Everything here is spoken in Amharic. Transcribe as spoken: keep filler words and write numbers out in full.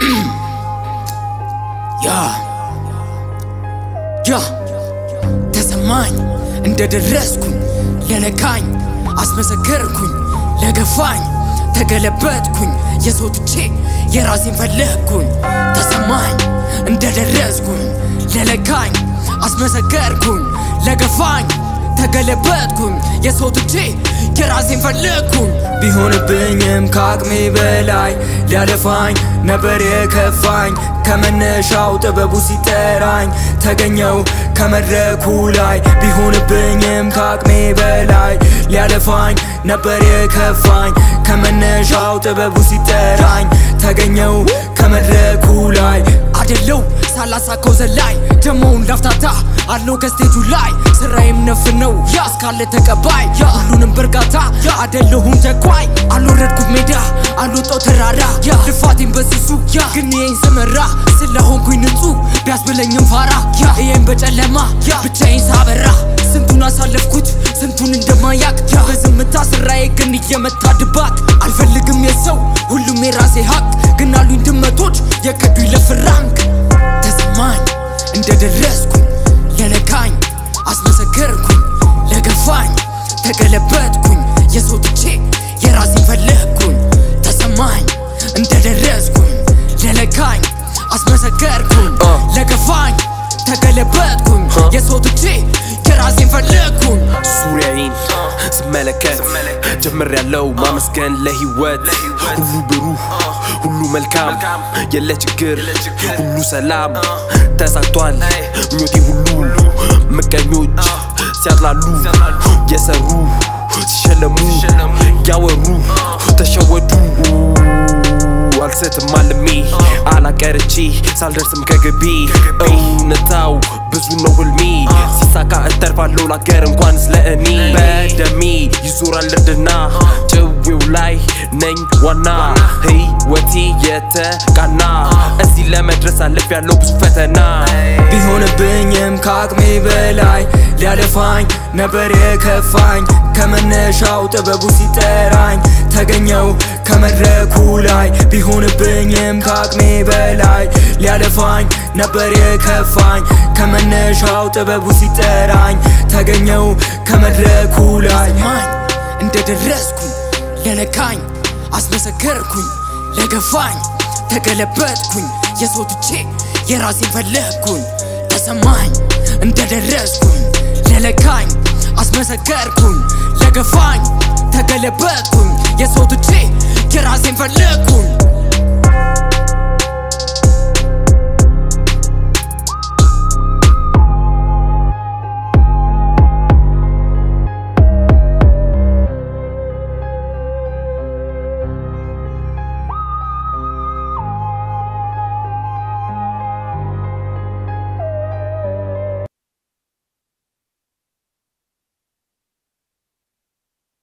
Yeah, yeah. Tesemagn እንደደረስኩኝ ለነካኝ አስመሰከርኩኝ ለገፋኝ ተገለበጥኩኝ የሶትቼ የራሴን ፈለግኩኝ ተሰማኝ እንደደረስኩኝ ለነካኝ አስመሰከርኩኝ ለገፋኝ ተገለበጥኩኝ የሶትቼ የራሴን ፈለግኩኝ ቢሆንብኝም ካቅሜ በላይ ሊያለፋኝ ነበር የከፋኝ ከመነሻው ጥበቡ ሲጠራኝ ተገኘው ከመድረኩ ላይ ቢሆንብኝም ካቅሜ በላይ ሊያለፋኝ ነበር የከፋኝ ከመነሻው ጥበቡ ሲጠራኝ ተገኘው ከመድረኩ ላይ አደለው ሳላሳከው ዘላይ ደሞውን ላፍታታ አለው ከስቴጁ ላይ ስራዬም ነፍነው ያስካለ ተቀባይ ሁሉንም በርጋታ አደለሁም ተቋይ አልወረድኩት ሜዳ አልወጣው ተራራ ልፋቴን በስሱ ግን ይሄን ሰመራ ስለሆንኩኝ ንጹህ ቢያስብለኝም ፋራ ይሄን በጨለማ ብቻዬን ሳበራ ስንቱን አሳለፍኩት ስንቱን እንደማያቅ በዝምታ ስራዬ ግን እየመታ ድባቅ አልፈልግም የሰው ሁሉም የራሴ ሀቅ ግን አሉኝ ድመቶች የከዱኝ ለፍራንክ ተሰማኝ እንደደረስኩኝ ለነካኝ አስመሰከርኩኝ ለገፋኝ ተገለበጥኩኝ የሶትቼ የራሴን ፈለግኩኝ ተሰማኝ እንደደረስኩኝ ለነካኝ አስመሰከርኩኝ ለገፋኝ ተገለበጥኩኝ የሶትቼ የራሴን ፈለግኩኝ ሱሪያዬን ስመለከት ጀምሬያለሁ ማመስገን ለህይወት ሁሉ ብሩህ ሁሉ መልካም የለ ችግር ሁሉ ሰላም ተሳክቷል ምኞቴ ሁሉ ምቀኞች ሲያጥላሉ የሰሩ ሲሸለሙ ያወሩ ተሸወዱ አልሰትም አልሜ አላቀርቼ ሳልደርስም ከግቢ እውነታው ብዙ ነው ህልሜ ሲሳካ እተርፋለሁ ላገር እንኳን ስለእኔ በደሜ ይዞራል እርድና ጭዌው ላይ ነኝ ዋና ህይወቴ የተቃና እዚህ ለመድረስ አልፌያለሁ ብዙ ፈተና ቢሆንብኝም ካቅሜ በላይ ሊያለፋኝ ነበር የከፋኝ ከመነሻው ጥበቡ ሲጠራኝ ተገኘው ከመድረኩ ላይ ቢሆንብኝም ካቅሜ በላይ ሊያለፋኝ ነበር የከፋኝ ከመነሻው ጥበቡ ሲጠራኝ ተገኘው ከመድረኩ ላይ እንደደረስኩኝ ለነካኝ አስመሰከርኩኝ ለገፋኝ ተገለበጥኩኝ የሶትቼ የራሴን ፈለግኩኝ ተሰማኝ እንደደረስኩኝ ለነካኝ አስመሰከርኩኝ ለገፋኝ ተገለበጥኩኝ የሶትቼ የራሴን ፈለግኩኝ